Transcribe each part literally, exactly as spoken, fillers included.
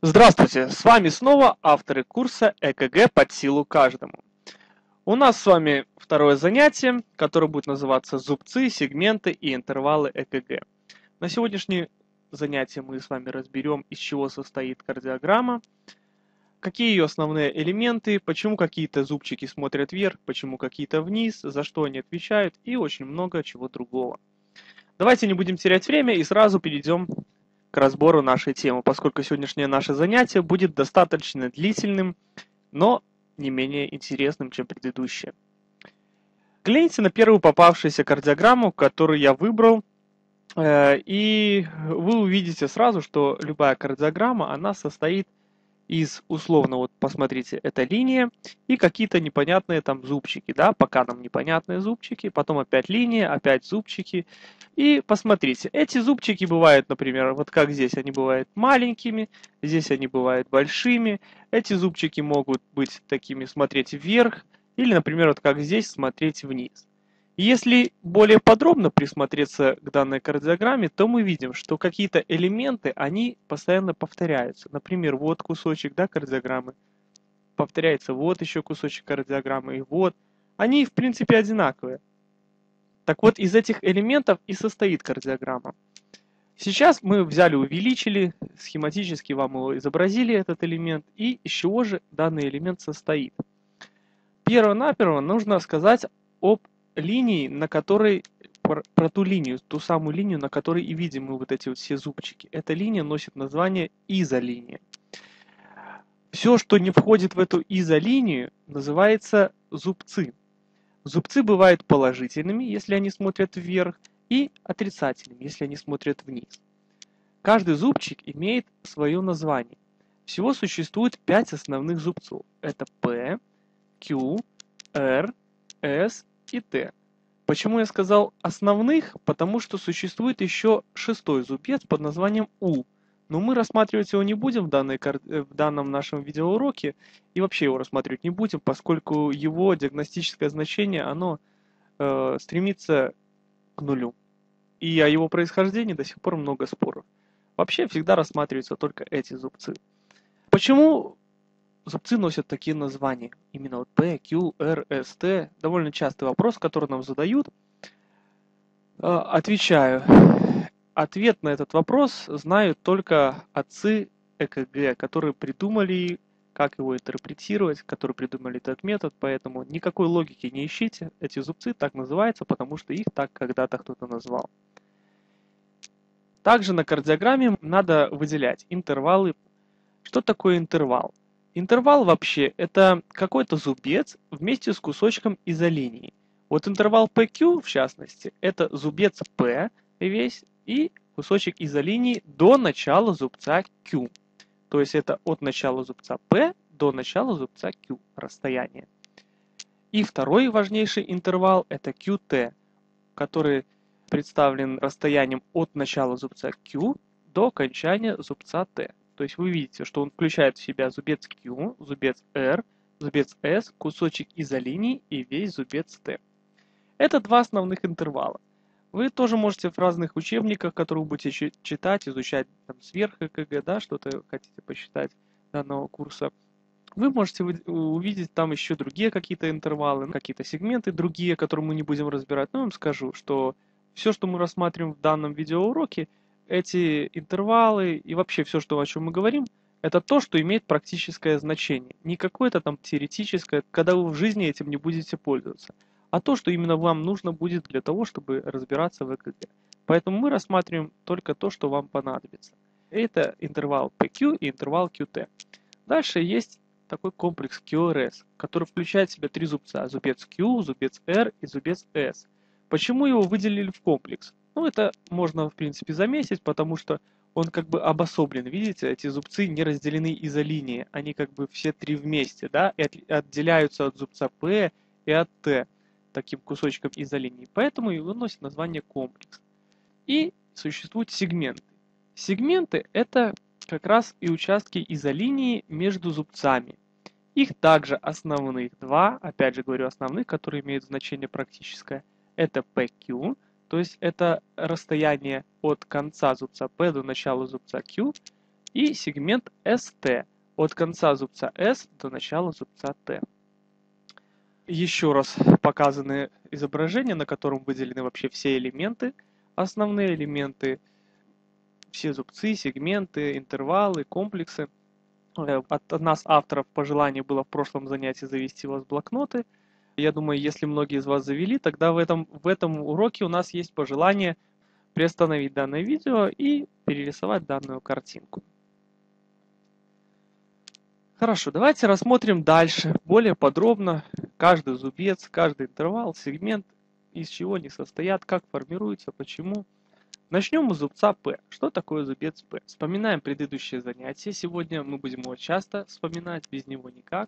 Здравствуйте, с вами снова авторы курса ЭКГ под силу каждому. У нас с вами второе занятие, которое будет называться «Зубцы, сегменты и интервалы ЭКГ». На сегодняшнее занятие мы с вами разберем, из чего состоит кардиограмма, какие ее основные элементы, почему какие-то зубчики смотрят вверх, почему какие-то вниз, за что они отвечают и очень много чего другого. Давайте не будем терять время и сразу перейдем к разбору нашей темы, поскольку сегодняшнее наше занятие будет достаточно длительным, но не менее интересным, чем предыдущее. Гляньте на первую попавшуюся кардиограмму, которую я выбрал, и вы увидите сразу, что любая кардиограмма, она состоит из, условно, вот посмотрите, это линия и какие-то непонятные там зубчики, да, пока нам непонятные зубчики, потом опять линия, опять зубчики. И посмотрите, эти зубчики бывают, например, вот как здесь, они бывают маленькими, здесь они бывают большими. Эти зубчики могут быть такими, смотреть вверх, или, например, вот как здесь, смотреть вниз. Если более подробно присмотреться к данной кардиограмме, то мы видим, что какие-то элементы, они постоянно повторяются. Например, вот кусочек, да, кардиограммы, повторяется вот еще кусочек кардиограммы, и вот. Они, в принципе, одинаковые. Так вот, из этих элементов и состоит кардиограмма. Сейчас мы взяли, увеличили, схематически вам его изобразили, этот элемент, и из чего же данный элемент состоит. Перво-наперво нужно сказать об линии, на которой, про, про ту линию, ту самую линию, на которой и видим мы вот эти вот все зубчики. Эта линия носит название изолиния. Все, что не входит в эту изолинию, называется зубцы. Зубцы бывают положительными, если они смотрят вверх, и отрицательными, если они смотрят вниз. Каждый зубчик имеет свое название. Всего существует пять основных зубцов. Это P, Q, R, S и T. Почему я сказал основных? Потому что существует еще шестой зубец под названием U. Но мы рассматривать его не будем в, данной, в данном нашем видеоуроке и вообще его рассматривать не будем, поскольку его диагностическое значение оно э, стремится к нулю. И о его происхождении до сих пор много споров. Вообще всегда рассматриваются только эти зубцы. Почему зубцы носят такие названия? Именно вот P, Q, R, S, T. Довольно частый вопрос, который нам задают. Отвечаю. Ответ на этот вопрос знают только отцы ЭКГ, которые придумали, как его интерпретировать, которые придумали этот метод, поэтому никакой логики не ищите. Эти зубцы так называются, потому что их так когда-то кто-то назвал. Также на кардиограмме надо выделять интервалы. Что такое интервал? Интервал вообще это какой-то зубец вместе с кусочком изолинии. Вот интервал пэ кью, в частности, это зубец P весь и кусочек изолинии до начала зубца Q. То есть это от начала зубца P до начала зубца Q расстояние. И второй важнейший интервал это кью тэ, который представлен расстоянием от начала зубца Q до окончания зубца T. То есть вы видите, что он включает в себя зубец Q, зубец R, зубец S, кусочек изолинии и весь зубец T. Это два основных интервала. Вы тоже можете в разных учебниках, которые вы будете читать, изучать там, сверх ЭКГ, да, что-то хотите посчитать данного курса, вы можете увидеть там еще другие какие-то интервалы, какие-то сегменты другие, которые мы не будем разбирать. Но я вам скажу, что все, что мы рассматриваем в данном видеоуроке, эти интервалы и вообще все, что, о чем мы говорим, это то, что имеет практическое значение. Не какое-то там теоретическое, когда вы в жизни этим не будете пользоваться, а то, что именно вам нужно будет для того, чтобы разбираться в ЭКГ. Поэтому мы рассматриваем только то, что вам понадобится. Это интервал пэ кью и интервал кью тэ. Дальше есть такой комплекс кью ар эс, который включает в себя три зубца. Зубец Q, зубец R и зубец S. Почему его выделили в комплекс? Ну, это можно, в принципе, заметить, потому что он как бы обособлен. Видите, эти зубцы не разделены изолинией. Они как бы все три вместе, да, и отделяются от зубца P и от T таким кусочком изолинии. Поэтому его носит название комплекс. И существуют сегменты. Сегменты это как раз и участки изолинии между зубцами. Их также основных два, опять же говорю основных, которые имеют значение практическое. Это пэ кью, то есть это расстояние от конца зубца P до начала зубца Q. и сегмент эс тэ от конца зубца S до начала зубца T. Еще раз показаны изображения, на котором выделены вообще все элементы, основные элементы, все зубцы, сегменты, интервалы, комплексы. От нас, авторов, пожелание было в прошлом занятии завести у вас блокноты. Я думаю, если многие из вас завели, тогда в этом, в этом уроке у нас есть пожелание приостановить данное видео и перерисовать данную картинку. Хорошо, давайте рассмотрим дальше, более подробно, каждый зубец, каждый интервал, сегмент, из чего они состоят, как формируются, почему. Начнем с зубца P. Что такое зубец P? Вспоминаем предыдущее занятие. Сегодня мы будем его часто вспоминать, без него никак.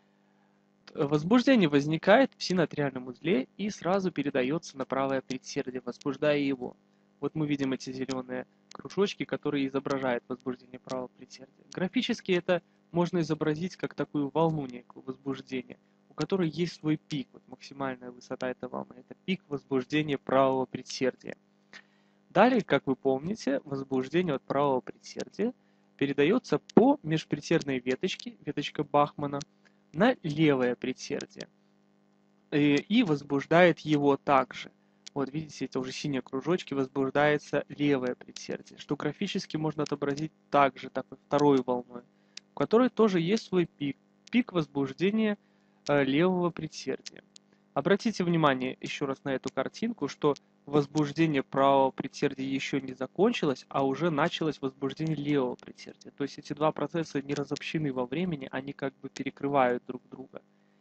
Возбуждение возникает в синоатриальном узле и сразу передается на правое предсердие, возбуждая его. Вот мы видим эти зеленые кружочки, которые изображают возбуждение правого предсердия. Графически это можно изобразить как такую волну некую возбуждения, у которой есть свой пик. Вот максимальная высота этой волны – это пик возбуждения правого предсердия. Далее, как вы помните, возбуждение от правого предсердия передается по межпредсердной веточке, веточка Бахмана, на левое предсердие и возбуждает его также. Вот видите, это уже синие кружочки, возбуждается левое предсердие, что графически можно отобразить также такой второй волной, у которой тоже есть свой пик, пик возбуждения левого предсердия. Обратите внимание еще раз на эту картинку, что возбуждение правого предсердия еще не закончилось, а уже началось возбуждение левого предсердия. То есть эти два процесса не разобщены во времени, они как бы перекрывают друг друга.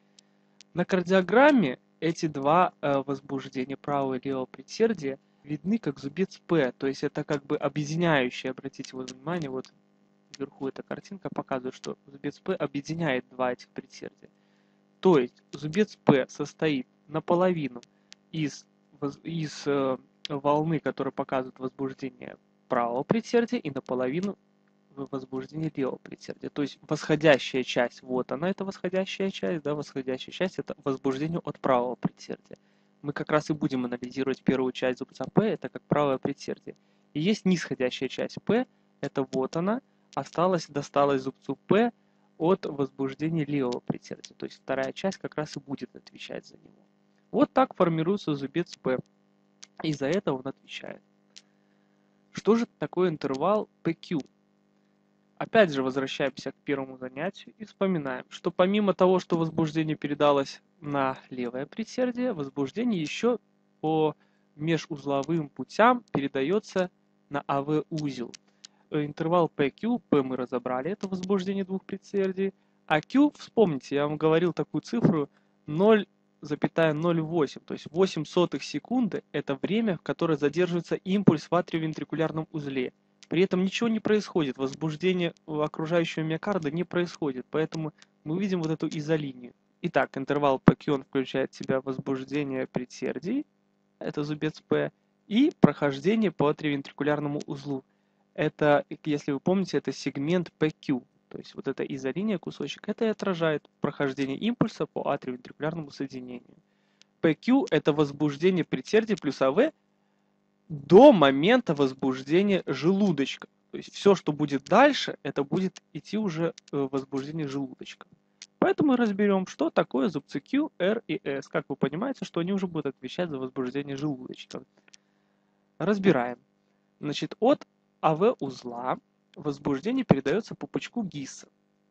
На кардиограмме эти два э, возбуждения правого и левого предсердия видны как зубец P, то есть это как бы объединяющие, обратите вот внимание, вот вверху эта картинка показывает, что зубец P объединяет два этих предсердия. То есть зубец P состоит наполовину из, из э, волны, которая показывает возбуждение правого предсердия, и наполовину возбуждение левого предсердия. То есть восходящая часть, вот она, это восходящая часть, да, восходящая часть это возбуждение от правого предсердия. Мы как раз и будем анализировать первую часть зубца P, это как правое предсердие. И есть нисходящая часть P, это вот она, осталась, досталась зубцу P от возбуждения левого предсердия. То есть вторая часть как раз и будет отвечать за него. Вот так формируется зубец P. И за это он отвечает. Что же такое интервал пи кью? Опять же возвращаемся к первому занятию и вспоминаем, что помимо того, что возбуждение передалось на левое предсердие, возбуждение еще по межузловым путям передается на а вэ узел. Интервал пи кью, P мы разобрали, это возбуждение двух предсердий, а Q, вспомните, я вам говорил такую цифру ноль целых ноль восемь, то есть восемь сотых секунды это время, в которое задерживается импульс в атриовентрикулярном узле. При этом ничего не происходит, возбуждение окружающего миокарда не происходит, поэтому мы видим вот эту изолинию. Итак, интервал пи кью он включает в себя возбуждение предсердий, это зубец P, и прохождение по атриовентрикулярному узлу. Это, если вы помните, это сегмент пи кью, то есть вот эта изолиния, кусочек, это и отражает прохождение импульса по атриовентрикулярному соединению. пи кью это возбуждение предсердий плюс а вэ до момента возбуждения желудочка. То есть все, что будет дальше, это будет идти уже возбуждение желудочка. Поэтому мы разберем, что такое зубцы Q, R и S. Как вы понимаете, что они уже будут отвечать за возбуждение желудочка. Разбираем. Значит, от а вэ узла возбуждение передается по пучку Гисса.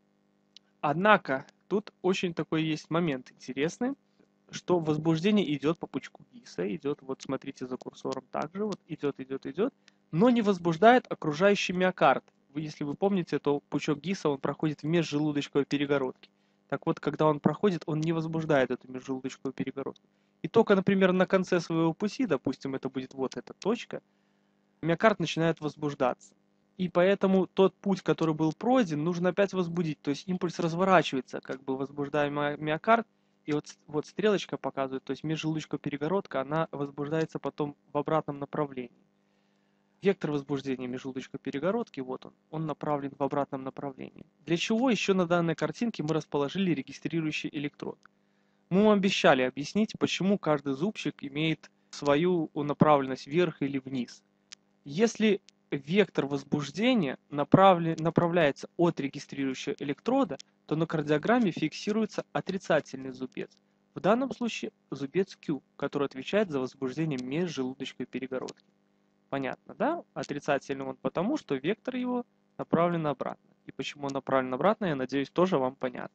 Однако, тут очень такой есть момент интересный, что возбуждение идет по пучку Гисса, идет, вот смотрите за курсором также, вот идет, идет, идет, но не возбуждает окружающий миокард. Вы, если вы помните, то пучок Гисса, он проходит в межжелудочковой перегородке. Так вот, когда он проходит, он не возбуждает эту межжелудочковую перегородку. И только, например, на конце своего пути, допустим, это будет вот эта точка, миокард начинает возбуждаться. И поэтому тот путь, который был пройден, нужно опять возбудить. То есть импульс разворачивается, как бы возбуждая миокард. И вот, вот стрелочка показывает, то есть межжелудочковая перегородка, она возбуждается потом в обратном направлении. Вектор возбуждения межжелудочковой перегородки, вот он, он направлен в обратном направлении. Для чего еще на данной картинке мы расположили регистрирующий электрод? Мы вам обещали объяснить, почему каждый зубчик имеет свою направленность вверх или вниз. Если вектор возбуждения направлен, направляется от регистрирующего электрода, то на кардиограмме фиксируется отрицательный зубец. В данном случае зубец Q, который отвечает за возбуждение межжелудочковой перегородки. Понятно, да? Отрицательный он потому, что вектор его направлен обратно. И почему он направлен обратно, я надеюсь, тоже вам понятно.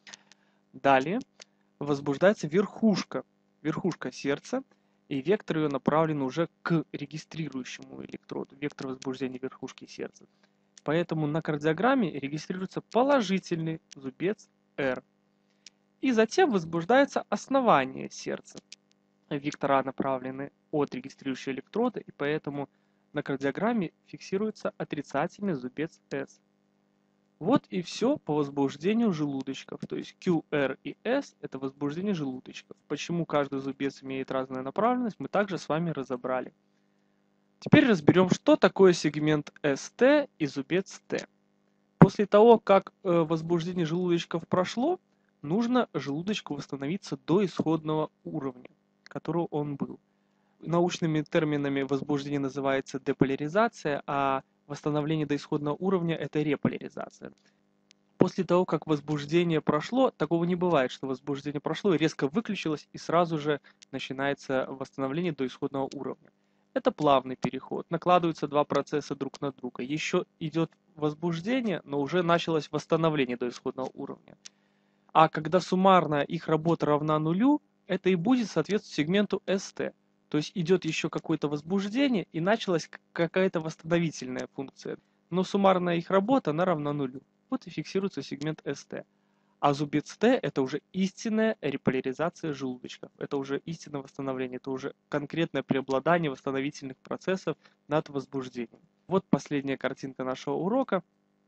Далее возбуждается верхушка, верхушка сердца, и вектор ее направлен уже к регистрирующему электроду, вектор возбуждения верхушки сердца. Поэтому на кардиограмме регистрируется положительный зубец R. И затем возбуждается основание сердца. Вектора направлены от регистрирующего электрода, и поэтому на кардиограмме фиксируется отрицательный зубец S. Вот и все по возбуждению желудочков. То есть Q, R и S – это возбуждение желудочков. Почему каждый зубец имеет разную направленность, мы также с вами разобрали. Теперь разберем, что такое сегмент эс тэ и зубец T. После того, как возбуждение желудочков прошло, нужно желудочку восстановиться до исходного уровня, которого он был. Научными терминами возбуждение называется деполяризация, а восстановление до исходного уровня – это реполяризация. После того, как возбуждение прошло, такого не бывает, что возбуждение прошло и резко выключилось, и сразу же начинается восстановление до исходного уровня. Это плавный переход. Накладываются два процесса друг на друга. Еще идет возбуждение, но уже началось восстановление до исходного уровня. А когда суммарная их работа равна нулю, это и будет соответствовать сегменту эс тэ. То есть идет еще какое-то возбуждение и началась какая-то восстановительная функция. Но суммарная их работа, она равна нулю. Вот и фиксируется сегмент эс тэ. А зубец Т – это уже истинная реполяризация желудочков. Это уже истинное восстановление. Это уже конкретное преобладание восстановительных процессов над возбуждением. Вот последняя картинка нашего урока.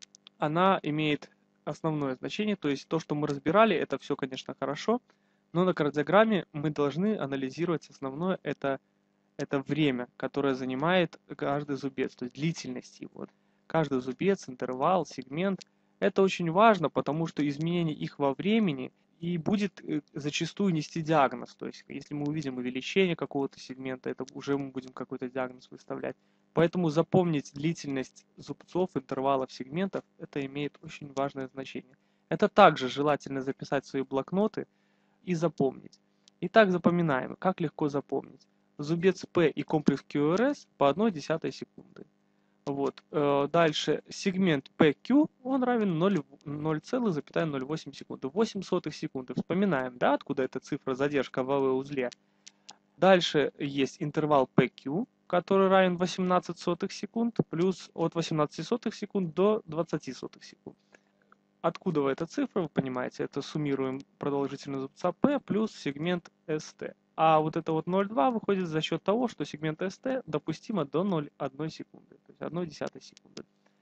Она имеет основное значение. То есть то, что мы разбирали, это все, конечно, хорошо. Но на кардиограмме мы должны анализировать основное, это, это время, которое занимает каждый зубец, то есть длительность его. Каждый зубец, интервал, сегмент. Это очень важно, потому что изменение их во времени и будет зачастую нести диагноз. То есть если мы увидим увеличение какого-то сегмента, это уже мы будем какой-то диагноз выставлять. Поэтому запомнить длительность зубцов, интервалов, сегментов, это имеет очень важное значение. Это также желательно записать в свои блокноты и запомнить. Итак, запоминаем. Как легко запомнить? Зубец P и комплекс кью ар эс по одной десятой секунды. Вот. Дальше сегмент пи кью, он равен ноль целых ноль восемь секунды. восемь сотых секунды. Вспоминаем, да, откуда эта цифра задержка в АВ-узле. Дальше есть интервал пи кью, который равен восемнадцать сотых секунд, плюс от восемнадцати сотых секунд до двадцати сотых секунд. Откуда эта цифра, вы понимаете, это суммируем продолжительность зубца P плюс сегмент эс тэ. А вот это вот ноль целых две выходит за счет того, что сегмент эс тэ допустимо до ноль целых одной секунды, то есть одной десятой секунды.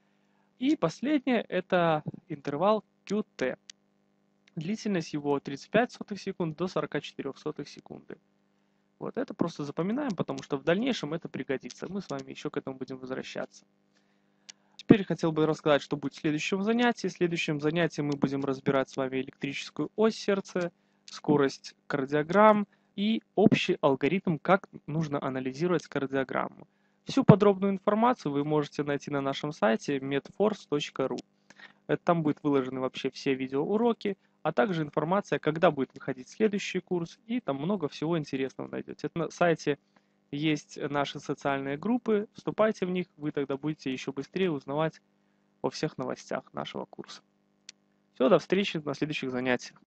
И последнее это интервал кью тэ. Длительность его от тридцати пяти сотых секунд до сорока четырёх сотых секунды. Вот это просто запоминаем, потому что в дальнейшем это пригодится. Мы с вами еще к этому будем возвращаться. Теперь хотел бы рассказать, что будет в следующем занятии. В следующем занятии мы будем разбирать с вами электрическую ось сердца, скорость кардиограмм и общий алгоритм, как нужно анализировать кардиограмму. Всю подробную информацию вы можете найти на нашем сайте медфорс точка ру. Там будут выложены вообще все видеоуроки, а также информация, когда будет выходить следующий курс, и там много всего интересного найдете. На сайте есть наши социальные группы, вступайте в них, вы тогда будете еще быстрее узнавать о всех новостях нашего курса. Все, до встречи на следующих занятиях.